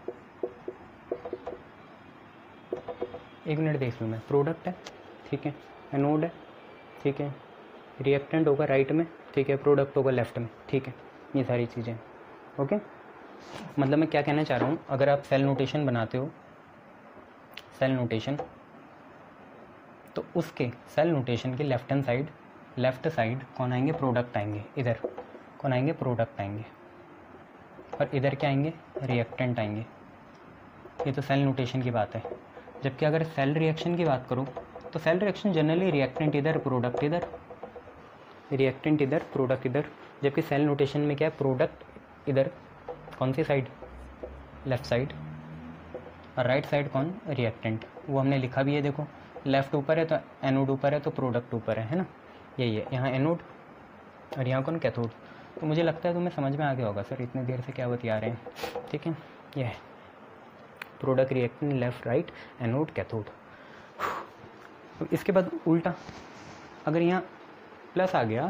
Speaker 1: एक मिनट देख लूँ मैं, प्रोडक्ट है, ठीक है, एनोड है, ठीक है, रिएक्टेंट होगा राइट में, ठीक है, प्रोडक्ट होगा लेफ्ट में, ठीक है, ये सारी चीज़ें, ओके। मतलब मैं क्या कहना चाह रहा हूँ, अगर आप सेल नोटेशन बनाते हो, सेल नोटेशन, तो उसके सेल नोटेशन के left hand side, left side कौन आएंगे, प्रोडक्ट आएंगे, इधर कौन आएंगे, प्रोडक्ट आएंगे, और इधर क्या आएंगे, रिएक्टेंट आएंगे। ये तो सेल नोटेशन की बात है। जबकि अगर सेल रिएक्शन की बात करूँ तो सेल रिएक्शन जनरली रिएक्टेंट इधर, प्रोडक्ट इधर, रिएक्टेंट इधर, प्रोडक्ट इधर, जबकि सेल नोटेशन में क्या है, प्रोडक्ट इधर, कौन सी साइड, लेफ़्ट साइड, और राइट साइड कौन, रिएक्टेंट। वो हमने लिखा भी है, देखो लेफ़्ट ऊपर है तो एनोड ऊपर है तो प्रोडक्ट ऊपर है, है ना, यही है, यहाँ एनोड और यहाँ कौन, कैथोड। तो मुझे लगता है तुम्हें समझ में आ गया होगा सर इतनी देर से क्या बता रहे हैं, ठीक है, ये है product, reactant, left right, anode, cathode. तो इसके बाद उल्टा, अगर यहाँ प्लस आ गया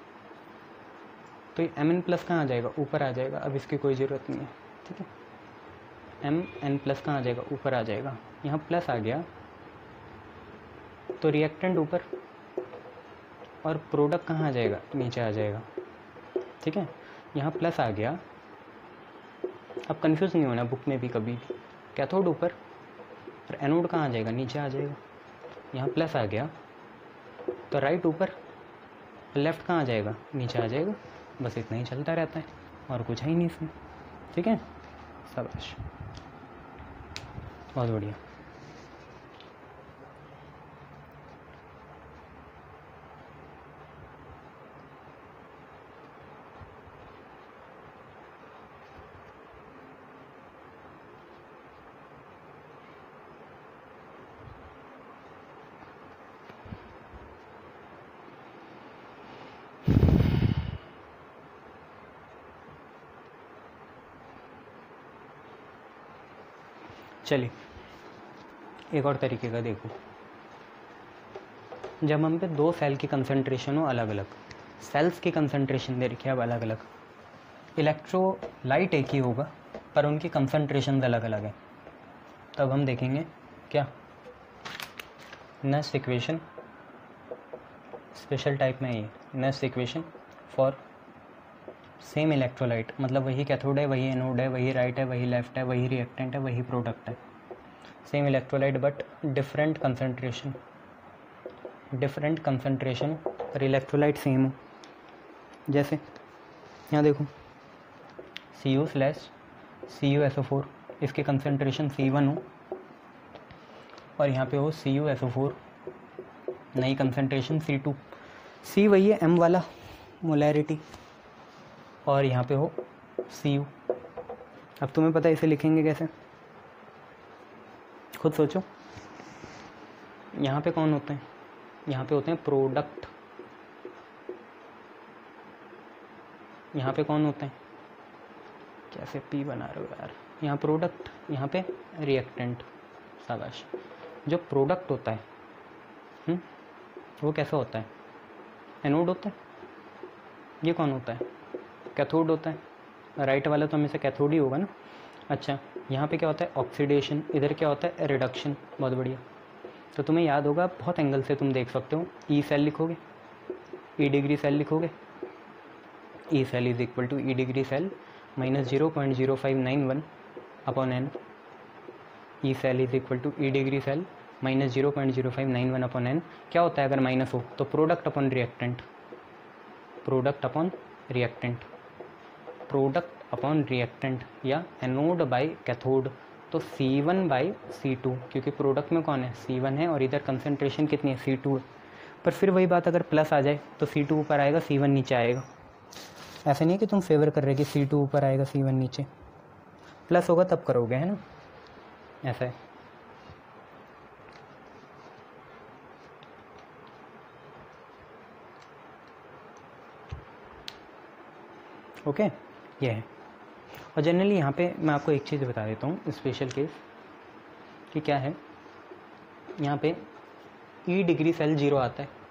Speaker 1: तो एम एन प्लस कहाँ आ जाएगा, ऊपर आ जाएगा, अब इसकी कोई ज़रूरत नहीं है, ठीक है, एम एन प्लस कहाँ आ जाएगा, ऊपर आ जाएगा। यहाँ प्लस आ गया तो रिएक्टेंट ऊपर और प्रोडक्ट कहाँ आ जाएगा, नीचे आ जाएगा, ठीक है। यहाँ प्लस आ गया, अब कंफ्यूज नहीं होना बुक में भी कभी, कैथोड ऊपर और एनोड कहाँ आ जाएगा, नीचे आ जाएगा। यहाँ प्लस आ गया तो राइट ऊपर, लेफ़्ट कहाँ आ जाएगा, नीचे आ जाएगा, बस इतना ही चलता रहता है और कुछ है ही नहीं इसमें, ठीक है, शाबाश, बहुत बढ़िया। चलिए एक और तरीके का देखो, जब हम पे दो सेल की कंसंट्रेशन हो अलग अलग, सेल्स की कंसंट्रेशन दे रखी है अब अलग अलग, इलेक्ट्रोलाइट एक ही होगा पर उनकी कंसंट्रेशन अलग अलग है, तब हम देखेंगे क्या, नेक्स्ट इक्वेशन, स्पेशल टाइप में ये next equation for same electrolyte, मतलब वही कैथोड है, वही एनोड है, वही राइट है, वही लेफ्ट है, वही रिएक्टेंट है, वही प्रोडक्ट है, same electrolyte but different concentration, different concentration पर इलेक्ट्रोलाइट सेम हो। जैसे यहाँ देखो C U slash C U S O four, इसकी कंसंट्रेशन सी वन हो और यहाँ पे हो C U S O four, नई कंसंट्रेशन सी टू, सी वही है एम वाला मोलैरिटी, और यहाँ पे हो सी यू। अब तुम्हें पता है इसे लिखेंगे कैसे, खुद सोचो। यहाँ पे कौन होते हैं, यहाँ पे होते हैं प्रोडक्ट, यहाँ पे कौन होते हैं, कैसे पी बना रहे हो यार, यहाँ प्रोडक्ट, यहाँ पे रिएक्टेंट, शाबाश। जो प्रोडक्ट होता है हुँ? वो कैसा होता है, एनोड होता है, ये कौन होता है, कैथोड होता है, राइट वाला तो हमेशा कैथोड ही होगा ना। अच्छा यहाँ पे क्या होता है, ऑक्सीडेशन, इधर क्या होता है, रिडक्शन, बहुत बढ़िया। तो तुम्हें याद होगा, बहुत एंगल से तुम देख सकते हो, ई सेल लिखोगे, ई डिग्री सेल लिखोगे, E cell is equal to E degree cell minus zero point zero five nine one upon N, E cell is equal to E degree cell minus zero point zero five nine one upon N. क्या होता है अगर minus हो तो product upon reactant, product upon reactant, product upon reactant, या anode by cathode, तो C one by C two, क्योंकि product में कौन है, सी वन है और इधर कंसंट्रेशन कितनी है, सी टू है। पर फिर वही बात, अगर प्लस आ जाए तो सी टू ऊपर आएगा, सी वन नीचे आएगा, ऐसा नहीं है कि तुम फेवर कर रहे कि सी टू ऊपर आएगा सी वन नीचे, प्लस होगा तब करोगे, है ना, ऐसा है। Okay okay? ये है। और जनरली यहाँ पे मैं आपको एक चीज़ बता देता हूँ, स्पेशल केस कि क्या है, यहाँ पे ई डिग्री सेल जीरो आता है।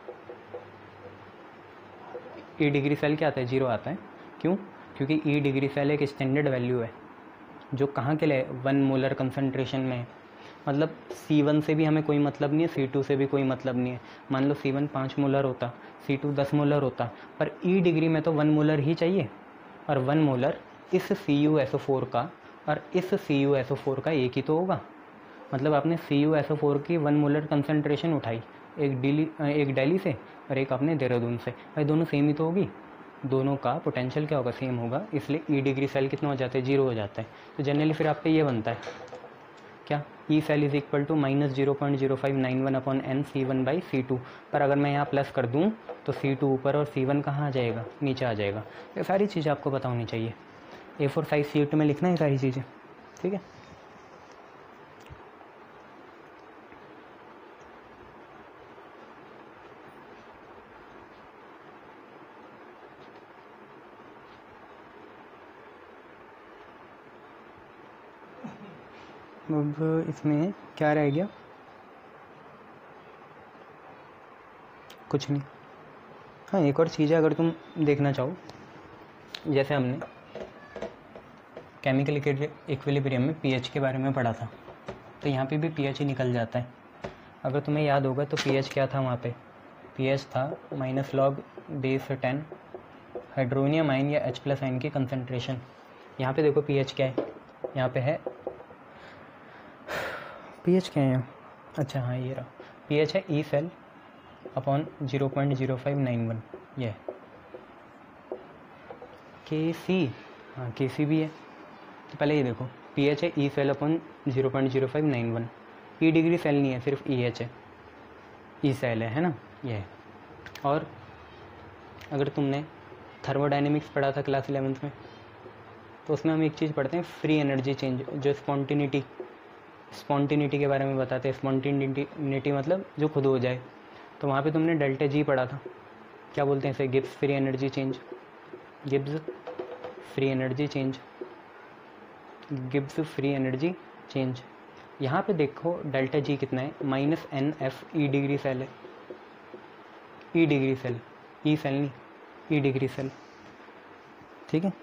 Speaker 1: ई डिग्री सेल क्या आता है, जीरो आता है। क्यों? क्योंकि ई डिग्री सेल एक स्टैंडर्ड वैल्यू है जो कहाँ के लिए, वन मोलर कंसंट्रेशन में है। मतलब सी वन से भी हमें कोई मतलब नहीं है, सी टू से भी कोई मतलब नहीं है। मान लो सी वन पाँच मोलर होता, सी टू दस मोलर होता, पर ई डिग्री में तो वन मोलर ही चाहिए, और वन मोलर इस C U S O four का और इस C U S O four का एक ही तो होगा। मतलब आपने C U S O four की वन मोलर कंसंट्रेशन उठाई, एक दिल्ली एक दिल्ली से और एक आपने देहरादून से, भाई दोनों सेम ही तो होगी, दोनों का पोटेंशियल क्या होगा, सेम होगा, इसलिए ई डिग्री सेल कितना हो जाता है, जीरो हो जाता है। तो जनरली फिर आप पे ये बनता है क्या, E cell is equal to minus zero point zero five nine one upon N C one by C two. पर अगर मैं यहाँ प्लस कर दूँ तो सी टू ऊपर और सी वन कहाँ आ जाएगा, नीचे आ जाएगा। ये सारी चीज़ें आपको पता होनी चाहिए, ए फोर साइज शीट में लिखना है सारी चीज़ें, ठीक है। अब इसमें क्या रह गया, कुछ नहीं। हाँ एक और चीज़ है, अगर तुम देखना चाहो, जैसे हमने केमिकल इक्विलिब्रियम में पीएच के बारे में पढ़ा था, तो यहाँ पे भी पीएच ही निकल जाता है। अगर तुम्हें याद होगा तो पीएच क्या था वहाँ पे, पीएच था minus log base ten hydronium ion या एच प्लस आयन की कंसंट्रेशन। यहाँ पे देखो पीएच क्या है, यहाँ पे है पीएच क्या है यहाँ, अच्छा हाँ ये रहा, पीएच है E cell upon zero point zero five nine one, ये के सी, हाँ के सी भी है। तो पहले ये देखो पीएच है E cell upon zero point zero five nine one, E degree cell नहीं है, सिर्फ ई एच है, ई सेल है है ना ये है। और अगर तुमने थर्मोडाइनमिक्स पढ़ा था क्लास इलेवेंथ में, तो उसमें हम एक चीज़ पढ़ते हैं फ्री एनर्जी चेंज, जो स्पॉन्टिनिटी स्पॉन्टिनिटी के बारे में बताते हैं। स्पॉन्टिनिटी मतलब जो खुद हो जाए, तो वहाँ पे तुमने डेल्टा जी पढ़ा था, क्या बोलते हैं इसे, Gibbs free energy change, Gibbs free energy change, Gibbs free energy change. यहाँ पे देखो डेल्टा जी कितना है, minus n F E degree cell है, E degree cell, E cell नहीं, ई डिग्री सेल, ठीक है।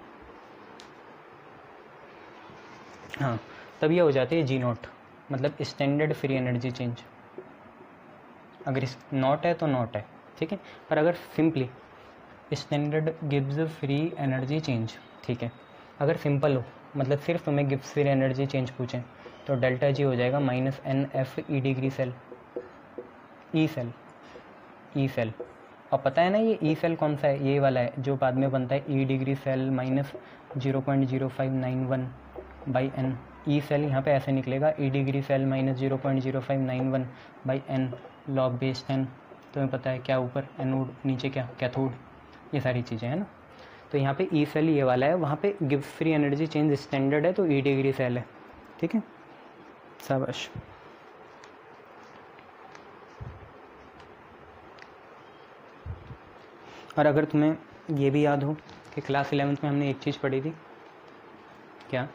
Speaker 1: हाँ तब ये हो जाती है जी नॉट, मतलब स्टैंडर्ड फ्री एनर्जी चेंज। अगर इस नॉट है तो नॉट है, ठीक है। पर अगर simply standard Gibbs free energy change, ठीक है, अगर सिंपल हो मतलब सिर्फ तुम्हें गिब्स फ्री एनर्जी चेंज पूछें, तो डेल्टा जी हो जाएगा minus n F E degree cell, E cell, E cell. और पता है ना ये ई सेल कौन सा है, ये वाला है जो बाद में बनता है E degree cell minus zero point zero five nine one by n. E cell यहाँ पे ऐसे निकलेगा, E degree cell minus zero point zero five nine one by N log base ten. तुम्हें पता है क्या ऊपर एनोड, नीचे क्या कैथोड, ये सारी चीज़ें हैं ना। तो यहाँ पे ई सेल ये वाला है, वहाँ पे Gibbs free energy change standard है तो ई डिग्री सेल है, ठीक है, शाबाश। और अगर तुम्हें ये भी याद हो कि क्लास इलेवेंथ में हमने एक चीज़ पढ़ी थी, क्या,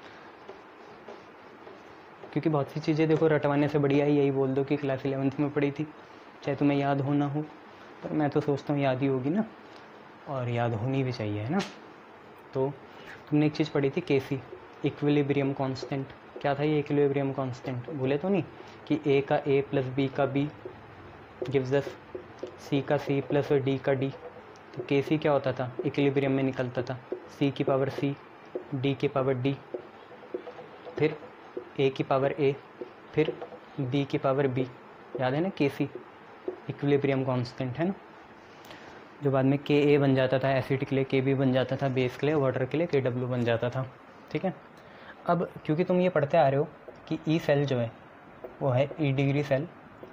Speaker 1: क्योंकि बहुत सी चीज़ें देखो रटवाने से बढ़िया ही यही बोल दो कि क्लास इलेवेंथ में पढ़ी थी, चाहे तुम्हें याद हो ना हो, पर मैं तो सोचता हूँ याद ही होगी ना, और याद होनी भी चाहिए, है ना। तो तुमने एक चीज़ पढ़ी थी के सी, इक्विलिब्रियम कांस्टेंट। क्या था ये इक्विलिब्रियम कांस्टेंट, भूले तो नहीं, कि ए का ए प्लस बी का बी गिव्स अस सी का सी प्लस डी का डी। तो के सी क्या होता था, इक्विलिब्रियम में निकलता था सी की पावर सी, डी की पावर डी, फिर ए की पावर ए, फिर बी की पावर बी। याद है ना, के सी इक्विलिब्रियम कांस्टेंट है ना, जो बाद में के ए बन जाता था एसिड के लिए, के बी बन जाता था बेस के लिए, वाटर के लिए के डब्ल्यू बन जाता था, ठीक है। अब क्योंकि तुम ये पढ़ते आ रहे हो कि ई सेल जो है वो है E degree cell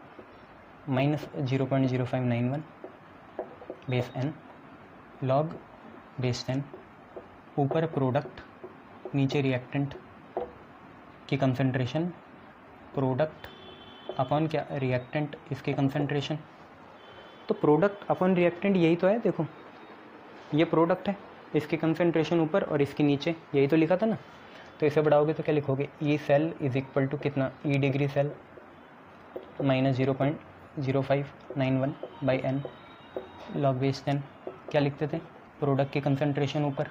Speaker 1: minus zero point zero five nine one base N log base ten, ऊपर प्रोडक्ट नीचे रिएक्टेंट की कंसंट्रेशन, प्रोडक्ट अपॉन क्या, रिएक्टेंट इसकी कंसंट्रेशन। तो प्रोडक्ट अपॉन रिएक्टेंट यही तो है, देखो ये प्रोडक्ट है, इसकी कंसंट्रेशन ऊपर और इसकी नीचे, यही तो लिखा था ना। तो इसे बढ़ाओगे तो क्या लिखोगे, E cell is equal to कितना, E degree cell minus zero point zero five nine one by N log base ten. क्या लिखते थे, प्रोडक्ट की कंसंट्रेशन ऊपर,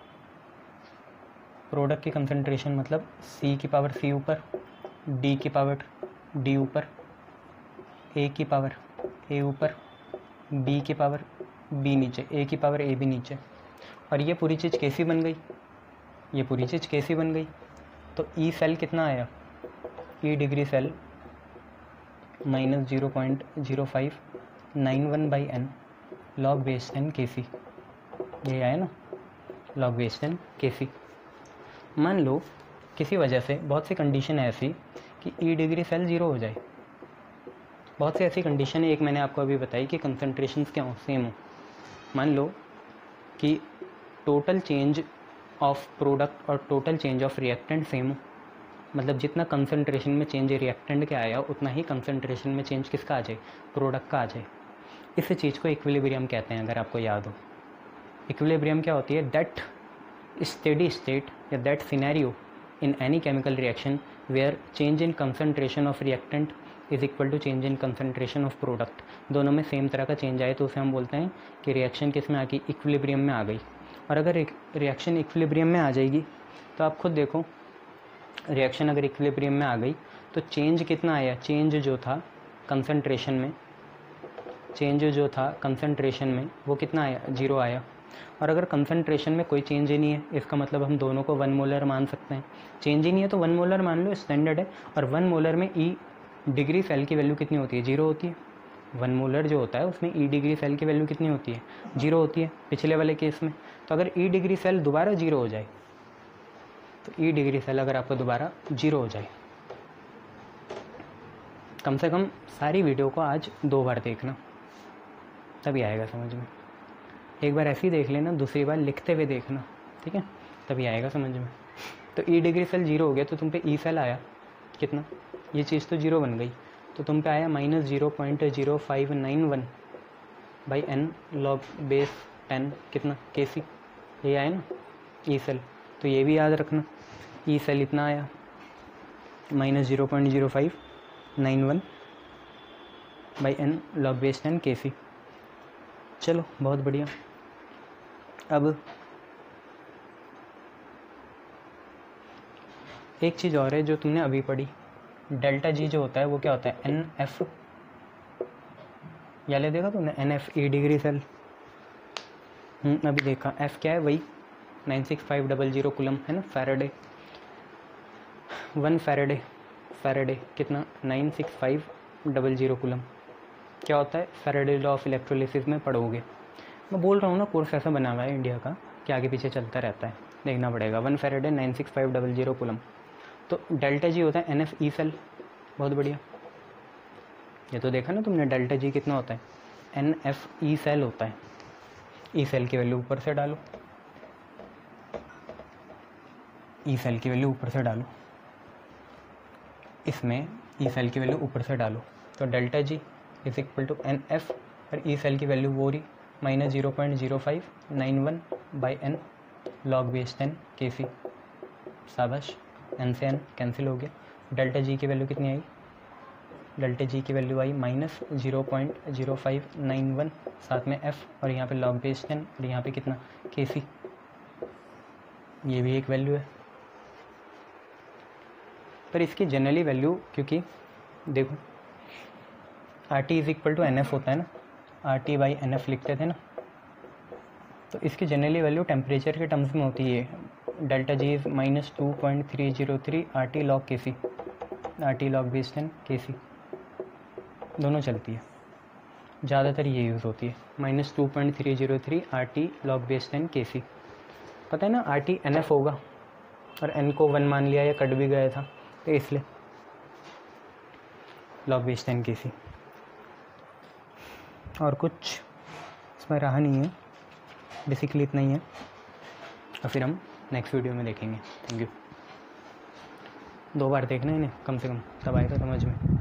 Speaker 1: प्रोडक्ट की कंसंट्रेशन मतलब सी की पावर सी ऊपर, डी की पावर डी ऊपर, ए की पावर ए ऊपर, बी की पावर बी नीचे, ए की पावर ए भी नीचे। और ये पूरी चीज़ कैसी बन गई, ये पूरी चीज़ कैसी बन गई। तो ई सेल कितना आया, E degree cell minus zero point zero five nine one by N log base ten K C, ये आया ना, लॉग बेस टेन के सी। मान लो किसी वजह से बहुत सी कंडीशन है ऐसी कि ई डिग्री सेल ज़ीरो हो जाए, बहुत सी ऐसी कंडीशन है, एक मैंने आपको अभी बताई कि कंसंट्रेशंस क्या हो, सेम हो। मान लो कि टोटल चेंज ऑफ प्रोडक्ट और total change of reactant same हो, मतलब जितना कंसंट्रेशन में चेंज रिएक्टेंट के आया उतना ही कंसंट्रेशन में चेंज किसका आ जाए, प्रोडक्ट का आ जाए। इस चीज़ को इक्विलिब्रियम कहते हैं, अगर आपको याद हो। इक्विलिब्रियम क्या होती है, दैट स्टेडी स्टेट या that scenario in any chemical reaction where change in concentration of reactant is equal to change in concentration of product. दोनों में सेम तरह का चेंज आए तो उसे हम बोलते हैं कि रिएक्शन किस में आ गई, इक्विलिब्रियम में आ गई। और अगर रिएक्शन इक्विलिब्रियम में आ जाएगी तो आप खुद देखो, रिएक्शन अगर इक्विलिब्रियम में आ गई तो चेंज कितना आया, चेंज जो था कंसंट्रेशन में, चेंज जो था कंसंट्रेशन में वो कितना आया, जीरो आया। और अगर कंसंट्रेशन में कोई चेंज ही नहीं है, इसका मतलब हम दोनों को वन मोलर मान सकते हैं। चेंज ही नहीं है तो वन मोलर मान लो, स्टैंडर्ड है। और वन मोलर में ई डिग्री सेल की वैल्यू कितनी होती है, जीरो होती है। वन मोलर जो होता है उसमें ई डिग्री सेल की वैल्यू कितनी होती है, जीरो होती है, पिछले वाले केस में। तो अगर ई डिग्री सेल दोबारा जीरो हो जाए, तो ई डिग्री सेल अगर आपको दोबारा जीरो हो जाए, कम से कम सारी वीडियो को आज दो बार देखना, तभी आएगा समझ में। एक बार ऐसे ही देख लेना, दूसरी बार लिखते हुए देखना, ठीक है, तभी आएगा समझ में। तो ई डिग्री सेल जीरो हो गया तो तुम पे ई सेल आया कितना, ये चीज़ तो जीरो बन गई, तो तुम पे आया minus zero point zero five nine one by N log base ten कितना, के सी, ये आया ना ई सेल। तो ये भी याद रखना, ई सेल इतना आया minus zero point zero five nine one by N log base ten K C. चलो बहुत बढ़िया। अब एक चीज़ और है जो तुमने अभी पढ़ी, डेल्टा जी जो होता है वो क्या होता है, एन एफ, या ले देखा तुमने, n F E degree cell. अभी देखा, एफ क्या है, वही nine six five double zero coulomb है ना, फैराडे, वन फैराडे, फैराडे कितना, nine six five double zero coulomb. क्या होता है, फैराडे लॉ ऑफ इलेक्ट्रोलिसिस में पढ़ोगे। मैं बोल रहा हूँ ना, कोर्स ऐसा बना हुआ है इंडिया का कि आगे पीछे चलता रहता है, देखना पड़ेगा। One Faraday nine six five double zero coulomb. तो डेल्टा जी होता है एन एफ ई सेल, बहुत बढ़िया। ये तो देखा ना तुमने, डेल्टा जी कितना होता है, एन एफ ई सेल होता है। ई सेल की वैल्यू ऊपर से डालो, ई सेल की वैल्यू ऊपर से डालो, इसमें ई सेल की वैल्यू ऊपर से डालो, तो delta G is equal to n F, और ई सेल की वैल्यू वो रही minus zero point zero five nine one by N log base ten K C. शाबाश, एन से एन कैंसिल हो गया। डेल्टा जी की वैल्यू कितनी आई, डेल्टा जी की वैल्यू आई minus zero point zero five nine one, साथ में एफ, और यहाँ पे लॉग बेस टेन, और यहाँ पे कितना, के सी। ये भी एक वैल्यू है, पर इसकी जनरली वैल्यू, क्योंकि देखो R T is equal to n F होता है ना, R T by N F लिखते थे ना, तो इसकी जनरली वैल्यू टेम्परेचर के टर्म्स में होती है। Delta G is minus two point three zero three R T log K C, R T log base ten K C, दोनों चलती है, ज़्यादातर ये यूज़ होती है, minus two point three zero three R T log base ten K C. पता है ना, आर टी एन एफ होगा और एन को वन मान लिया या कट भी गया था, तो इसलिए लॉग बेस टेन के सी। और कुछ इसमें रहा नहीं है, बेसिकली इतना ही है, और फिर हम नेक्स्ट वीडियो में देखेंगे। Thank you. दो बार देखना इन्हें कम से कम, तब आएगा समझ में।